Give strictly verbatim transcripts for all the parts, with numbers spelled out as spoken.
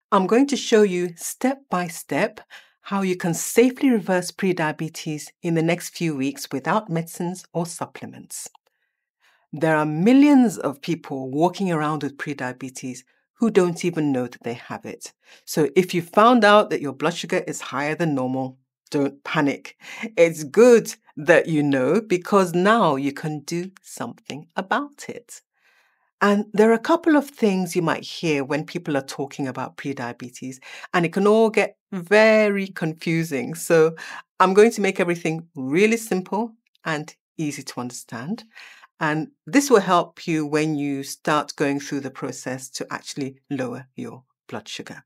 I'm going to show you step by step how you can safely reverse prediabetes in the next few weeks without medicines or supplements. There are millions of people walking around with prediabetes who don't even know that they have it. So if you found out that your blood sugar is higher than normal, don't panic. It's good that you know because now you can do something about it. And there are a couple of things you might hear when people are talking about prediabetes, and it can all get very confusing. So I'm going to make everything really simple and easy to understand. And this will help you when you start going through the process to actually lower your blood sugar.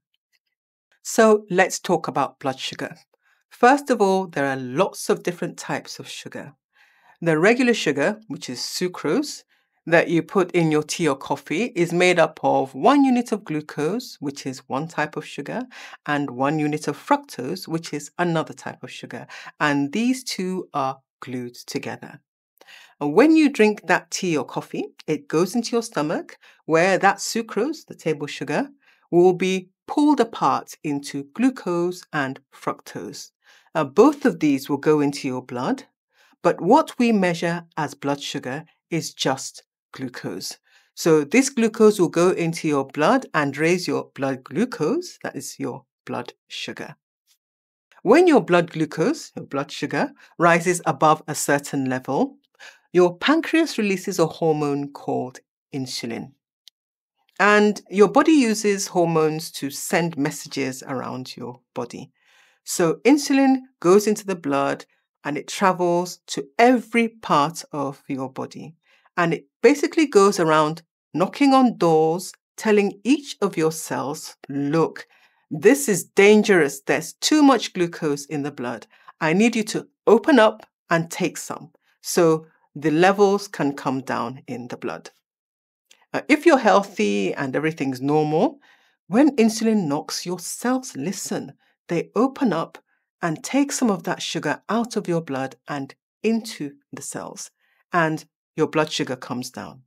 So let's talk about blood sugar. First of all, there are lots of different types of sugar. The regular sugar, which is sucrose, that you put in your tea or coffee is made up of one unit of glucose, which is one type of sugar, and one unit of fructose, which is another type of sugar. And these two are glued together. And when you drink that tea or coffee, it goes into your stomach where that sucrose, the table sugar, will be pulled apart into glucose and fructose. Now, both of these will go into your blood, but what we measure as blood sugar is just glucose. So this glucose will go into your blood and raise your blood glucose, that is your blood sugar. When your blood glucose, your blood sugar, rises above a certain level, your pancreas releases a hormone called insulin. And your body uses hormones to send messages around your body. So insulin goes into the blood and it travels to every part of your body. And it basically goes around knocking on doors, telling each of your cells, look, this is dangerous. There's too much glucose in the blood. I need you to open up and take some. So the levels can come down in the blood. Uh, if you're healthy and everything's normal, when insulin knocks, your cells listen. They open up and take some of that sugar out of your blood and into the cells, and your blood sugar comes down.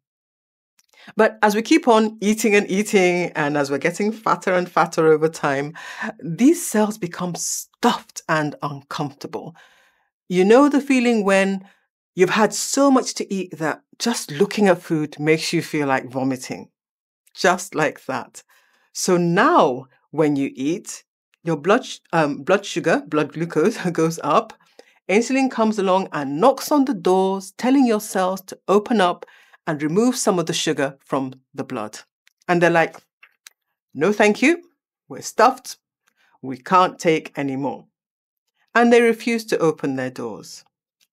But as we keep on eating and eating, and as we're getting fatter and fatter over time, these cells become stuffed and uncomfortable. You know the feeling when you've had so much to eat that just looking at food makes you feel like vomiting. Just like that. So now when you eat, your blood, um, blood sugar, blood glucose goes up. Insulin comes along and knocks on the doors, telling your cells to open up and remove some of the sugar from the blood. And they're like, no, thank you. We're stuffed. We can't take any more. And they refuse to open their doors.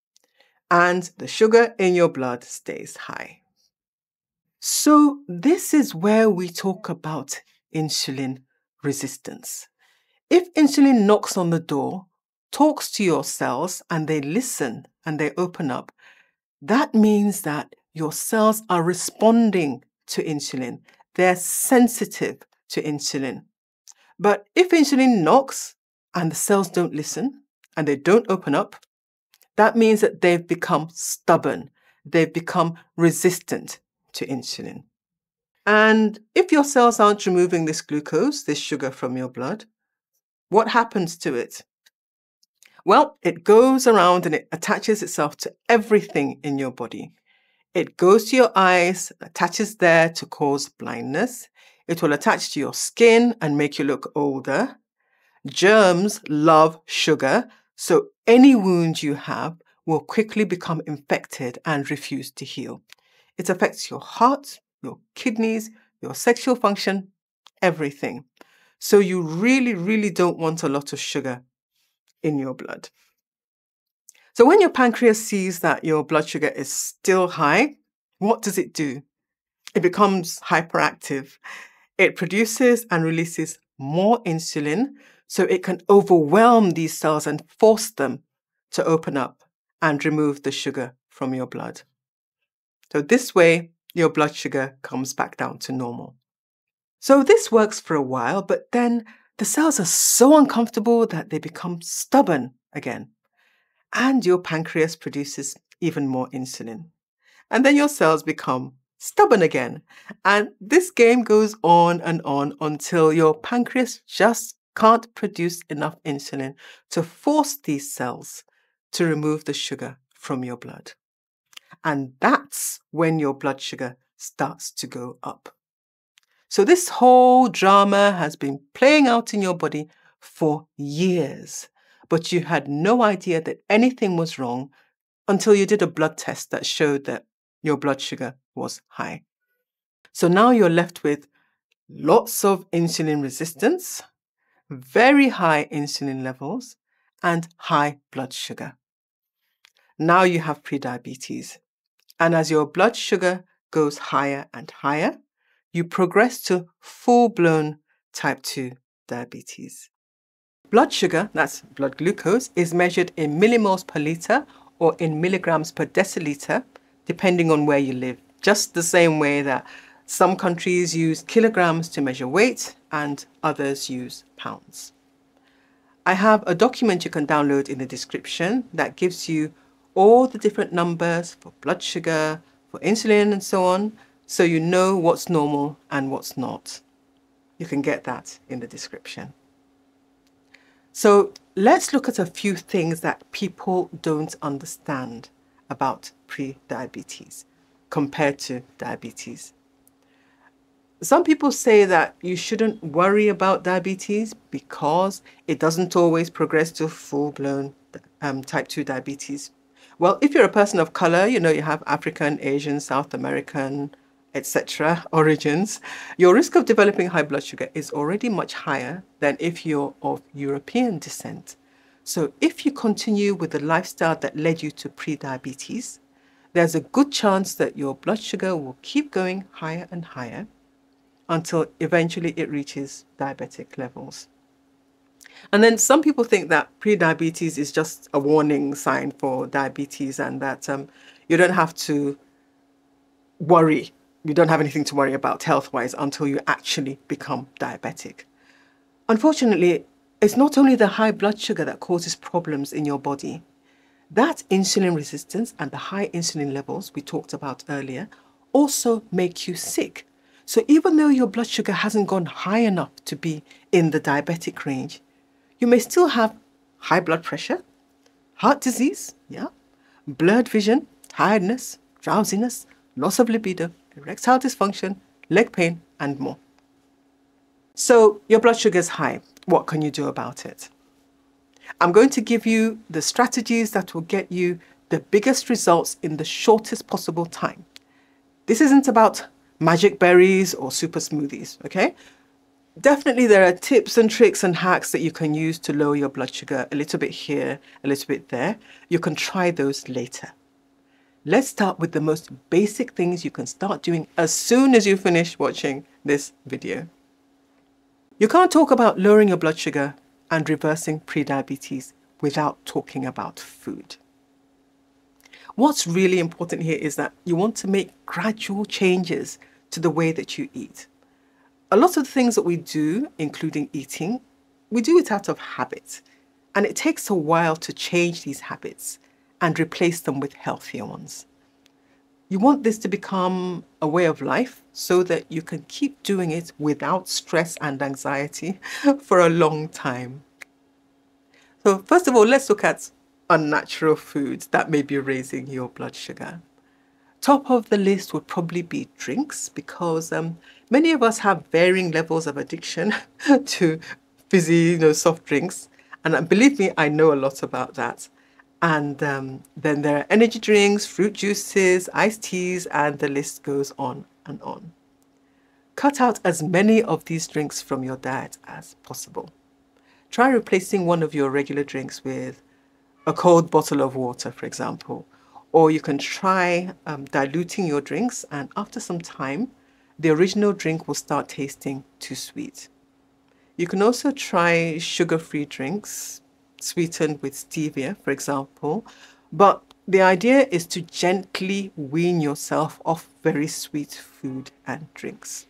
And the sugar in your blood stays high. So this is where we talk about insulin resistance. If insulin knocks on the door, talks to your cells, and they listen and they open up, that means that your cells are responding to insulin. They're sensitive to insulin. But if insulin knocks and the cells don't listen and they don't open up, that means that they've become stubborn. They've become resistant to insulin. And if your cells aren't removing this glucose, this sugar from your blood, what happens to it? Well, it goes around and it attaches itself to everything in your body. It goes to your eyes, attaches there to cause blindness. It will attach to your skin and make you look older. Germs love sugar, so any wound you have will quickly become infected and refuse to heal. It affects your heart, your kidneys, your sexual function, everything. So you really, really don't want a lot of sugar in your blood. So when your pancreas sees that your blood sugar is still high, what does it do? It becomes hyperactive. It produces and releases more insulin so it can overwhelm these cells and force them to open up and remove the sugar from your blood. So this way, your blood sugar comes back down to normal. So this works for a while, but then the cells are so uncomfortable that they become stubborn again. And your pancreas produces even more insulin. And then your cells become stubborn again. And this game goes on and on until your pancreas just can't produce enough insulin to force these cells to remove the sugar from your blood. And that's when your blood sugar starts to go up. So this whole drama has been playing out in your body for years, but you had no idea that anything was wrong until you did a blood test that showed that your blood sugar was high. So now you're left with lots of insulin resistance, very high insulin levels, and high blood sugar. Now you have prediabetes. And as your blood sugar goes higher and higher, you progress to full-blown type two diabetes. Blood sugar, that's blood glucose, is measured in millimoles per litre or in milligrams per deciliter, depending on where you live. Just the same way that some countries use kilograms to measure weight and others use pounds. I have a document you can download in the description that gives you all the different numbers for blood sugar, for insulin and so on, so you know what's normal and what's not. You can get that in the description. So let's look at a few things that people don't understand about pre-diabetes compared to diabetes. Some people say that you shouldn't worry about diabetes because it doesn't always progress to full-blown um, type two diabetes. Well, if you're a person of color, you know, you have African, Asian, South American, et cetera origins, your risk of developing high blood sugar is already much higher than if you're of European descent. So if you continue with the lifestyle that led you to pre-diabetes, there's a good chance that your blood sugar will keep going higher and higher until eventually it reaches diabetic levels. And then some people think that pre-diabetes is just a warning sign for diabetes and that um, you don't have to worry. You don't have anything to worry about health-wise until you actually become diabetic. Unfortunately, it's not only the high blood sugar that causes problems in your body. That insulin resistance and the high insulin levels we talked about earlier also make you sick. So even though your blood sugar hasn't gone high enough to be in the diabetic range, you may still have high blood pressure, heart disease, yeah, blurred vision, tiredness, drowsiness, loss of libido, erectile dysfunction, leg pain, and more. So your blood sugar is high. What can you do about it? I'm going to give you the strategies that will get you the biggest results in the shortest possible time. This isn't about magic berries or super smoothies, okay? Definitely there are tips and tricks and hacks that you can use to lower your blood sugar a little bit here, a little bit there. You can try those later. Let's start with the most basic things you can start doing as soon as you finish watching this video. You can't talk about lowering your blood sugar and reversing prediabetes without talking about food. What's really important here is that you want to make gradual changes to the way that you eat. A lot of the things that we do, including eating, we do it out of habit, and it takes a while to change these habits and replace them with healthier ones. You want this to become a way of life so that you can keep doing it without stress and anxiety for a long time. So first of all, let's look at unnatural foods that may be raising your blood sugar. Top of the list would probably be drinks, because um, many of us have varying levels of addiction to fizzy, you know, soft drinks. And uh, believe me, I know a lot about that. And um, then there are energy drinks, fruit juices, iced teas, and the list goes on and on. Cut out as many of these drinks from your diet as possible. Try replacing one of your regular drinks with a cold bottle of water, for example. Or you can try um, diluting your drinks, and after some time, the original drink will start tasting too sweet. You can also try sugar-free drinks, sweetened with stevia, for example, but the idea is to gently wean yourself off very sweet food and drinks.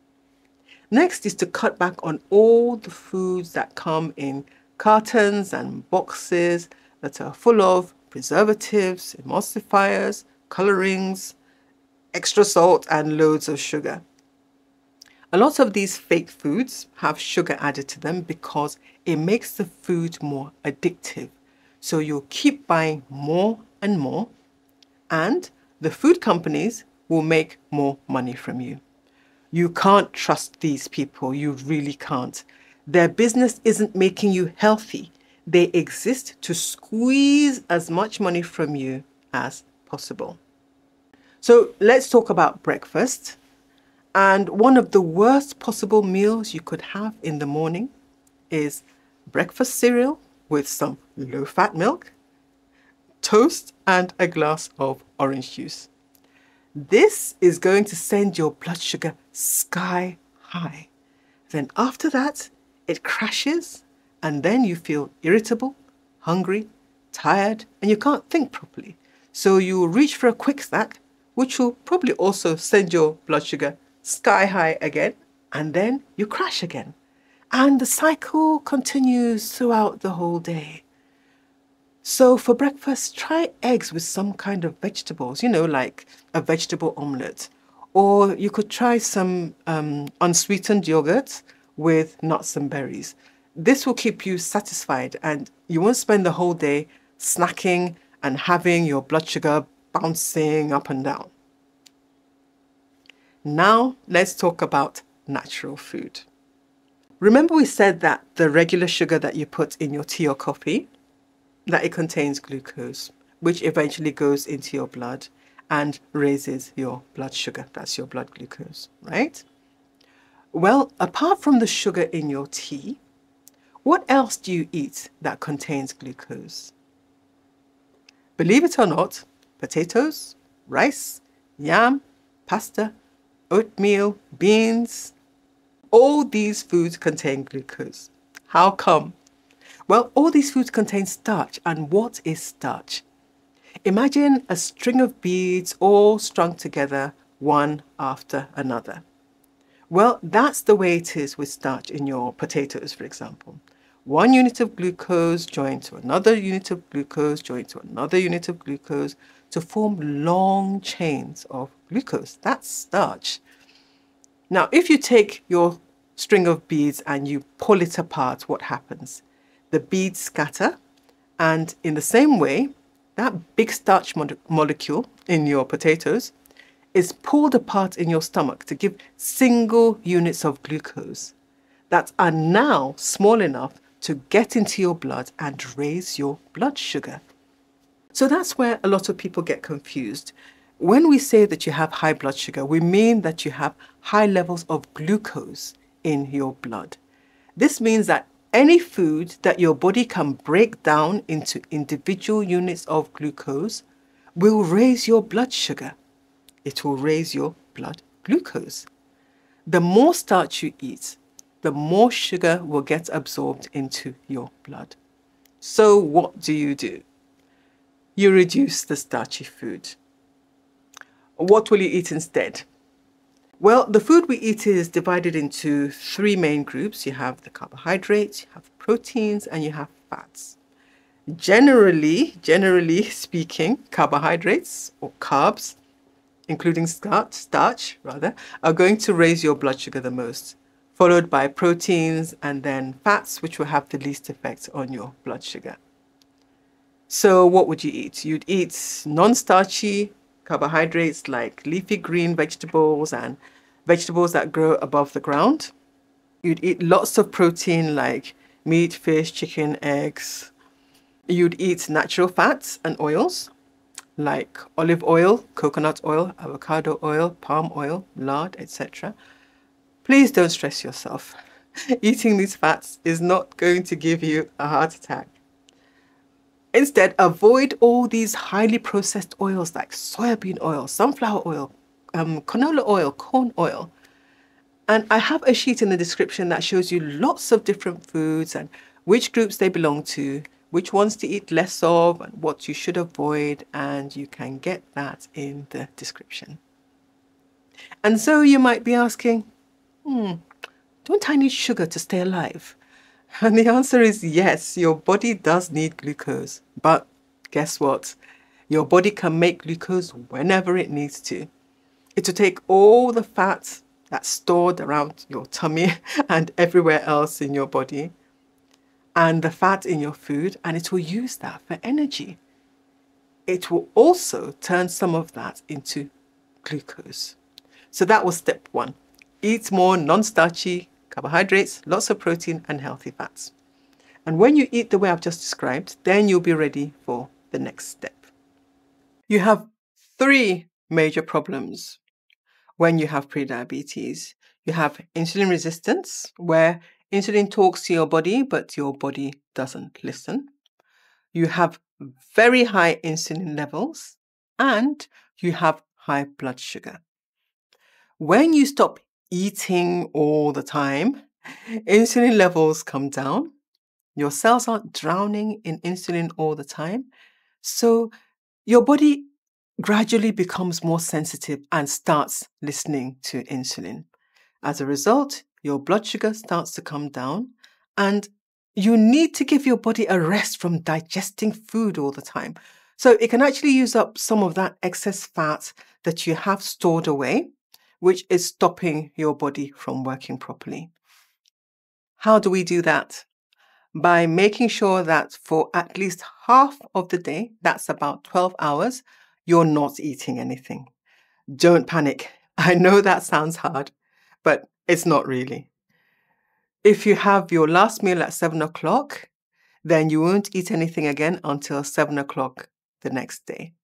Next is to cut back on all the foods that come in cartons and boxes that are full of preservatives, emulsifiers, colorings, extra salt and loads of sugar. A lot of these fake foods have sugar added to them because it makes the food more addictive. So you'll keep buying more and more, and the food companies will make more money from you. You can't trust these people. You really can't. Their business isn't making you healthy. They exist to squeeze as much money from you as possible. So let's talk about breakfast. And one of the worst possible meals you could have in the morning is breakfast cereal with some low-fat milk, toast, and a glass of orange juice. This is going to send your blood sugar sky high. Then after that, it crashes, and then you feel irritable, hungry, tired, and you can't think properly. So you reach for a quick snack, which will probably also send your blood sugar sky high again, and then you crash again. And the cycle continues throughout the whole day. So for breakfast, try eggs with some kind of vegetables, you know, like a vegetable omelette. Or you could try some um, unsweetened yogurt with nuts and berries. This will keep you satisfied and you won't spend the whole day snacking and having your blood sugar bouncing up and down. Now let's talk about natural food. Remember we said that the regular sugar that you put in your tea or coffee, that it contains glucose, which eventually goes into your blood and raises your blood sugar. That's your blood glucose, right? Well, apart from the sugar in your tea, what else do you eat that contains glucose? Believe it or not, potatoes, rice, yam, pasta, oatmeal, beans, all these foods contain glucose. How come? Well, all these foods contain starch. And what is starch? Imagine a string of beads all strung together, one after another. Well, that's the way it is with starch in your potatoes, for example. One unit of glucose joined to another unit of glucose, joined to another unit of glucose to form long chains of glucose. That's starch. Now, if you take your string of beads and you pull it apart, what happens? The beads scatter, and in the same way, that big starch mo molecule in your potatoes is pulled apart in your stomach to give single units of glucose that are now small enough to get into your blood and raise your blood sugar. So that's where a lot of people get confused. When we say that you have high blood sugar, we mean that you have high levels of glucose in your blood. This means that any food that your body can break down into individual units of glucose will raise your blood sugar. It will raise your blood glucose. The more starch you eat, the more sugar will get absorbed into your blood. So what do you do? You reduce the starchy food. What will you eat instead? Well, the food we eat is divided into three main groups. You have the carbohydrates, you have proteins, and you have fats. Generally, generally speaking, carbohydrates or carbs, including starch, starch rather, are going to raise your blood sugar the most, followed by proteins and then fats, which will have the least effect on your blood sugar. So what would you eat? You'd eat non-starchy carbohydrates like leafy green vegetables and vegetables that grow above the ground. You'd eat lots of protein like meat, fish, chicken, eggs. You'd eat natural fats and oils like olive oil, coconut oil, avocado oil, palm oil, lard, et cetera. Please don't stress yourself. Eating these fats is not going to give you a heart attack. Instead, avoid all these highly processed oils like soybean oil, sunflower oil, um, canola oil, corn oil. And I have a sheet in the description that shows you lots of different foods and which groups they belong to, which ones to eat less of, and what you should avoid. And you can get that in the description. And so you might be asking, hmm, don't I need sugar to stay alive? And the answer is yes, your body does need glucose. But guess what? Your body can make glucose whenever it needs to. It will take all the fat that's stored around your tummy and everywhere else in your body and the fat in your food, and it will use that for energy. It will also turn some of that into glucose. So that was step one. Eat more non-starchy carbohydrates, lots of protein and healthy fats. And when you eat the way I've just described, then you'll be ready for the next step. You have three major problems when you have prediabetes. You have insulin resistance, where insulin talks to your body, but your body doesn't listen. You have very high insulin levels, and you have high blood sugar. When you stop eating all the time, insulin levels come down. Your cells aren't drowning in insulin all the time. So your body gradually becomes more sensitive and starts listening to insulin. As a result, your blood sugar starts to come down, and you need to give your body a rest from digesting food all the time. So it can actually use up some of that excess fat that you have stored away, which is stopping your body from working properly. How do we do that? By making sure that for at least half of the day, that's about twelve hours, you're not eating anything. Don't panic. I know that sounds hard, but it's not really. If you have your last meal at seven o'clock, then you won't eat anything again until seven o'clock the next day.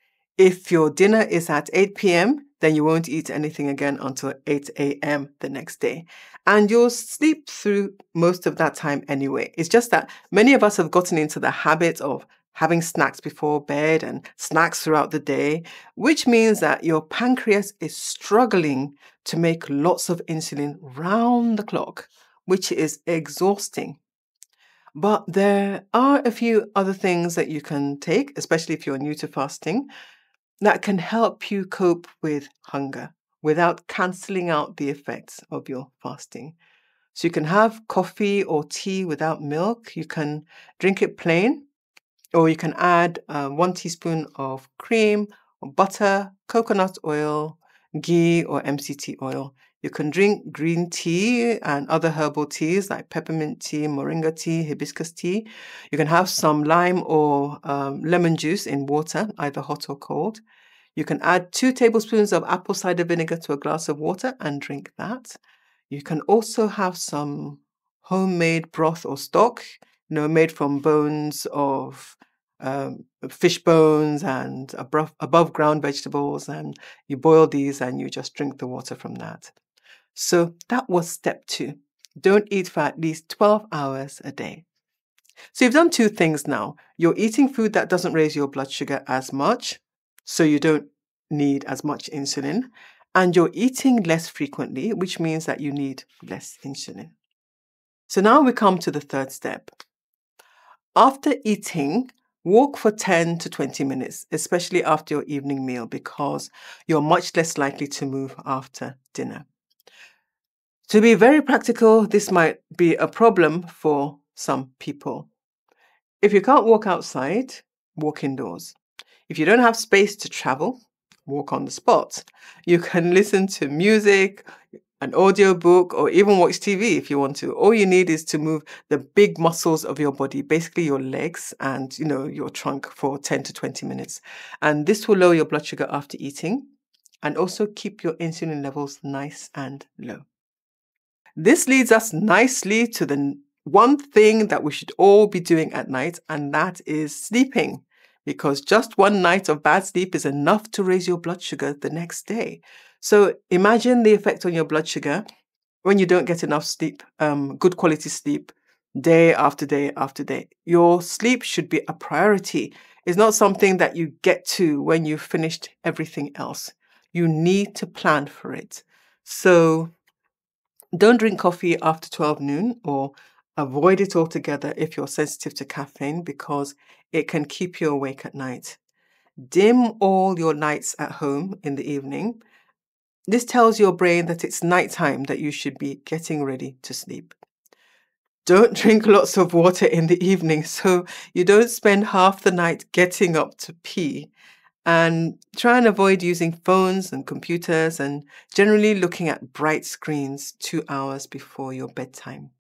If your dinner is at eight p m, then you won't eat anything again until eight a m the next day. And you'll sleep through most of that time anyway. It's just that many of us have gotten into the habit of having snacks before bed and snacks throughout the day, which means that your pancreas is struggling to make lots of insulin round the clock, which is exhausting. But there are a few other things that you can take, especially if you're new to fasting, that can help you cope with hunger without cancelling out the effects of your fasting. So you can have coffee or tea without milk. You can drink it plain, or you can add uh, one teaspoon of cream or butter, coconut oil, ghee or M C T oil. You can drink green tea and other herbal teas like peppermint tea, moringa tea, hibiscus tea. You can have some lime or um, lemon juice in water, either hot or cold. You can add two tablespoons of apple cider vinegar to a glass of water and drink that. You can also have some homemade broth or stock, you know, made from bones of um, fish bones and above, above ground vegetables, and you boil these and you just drink the water from that. So that was step two. Don't eat for at least twelve hours a day. So you've done two things now. You're eating food that doesn't raise your blood sugar as much, so you don't need as much insulin, and you're eating less frequently, which means that you need less insulin. So now we come to the third step. After eating, walk for ten to twenty minutes, especially after your evening meal, because you're much less likely to move after dinner. To be very practical, this might be a problem for some people. If you can't walk outside, walk indoors. If you don't have space to travel, walk on the spot. You can listen to music, an audiobook, or even watch T V if you want to. All you need is to move the big muscles of your body, basically your legs and, you know, your trunk, for ten to twenty minutes. And this will lower your blood sugar after eating and also keep your insulin levels nice and low. This leads us nicely to the one thing that we should all be doing at night, and that is sleeping. Because just one night of bad sleep is enough to raise your blood sugar the next day. So imagine the effect on your blood sugar when you don't get enough sleep, um, good quality sleep, day after day after day. Your sleep should be a priority. It's not something that you get to when you've finished everything else. You need to plan for it. So don't drink coffee after twelve noon, or avoid it altogether if you're sensitive to caffeine, because it can keep you awake at night. Dim all your lights at home in the evening. This tells your brain that it's nighttime, that you should be getting ready to sleep. Don't drink lots of water in the evening so you don't spend half the night getting up to pee. And try and avoid using phones and computers and generally looking at bright screens two hours before your bedtime.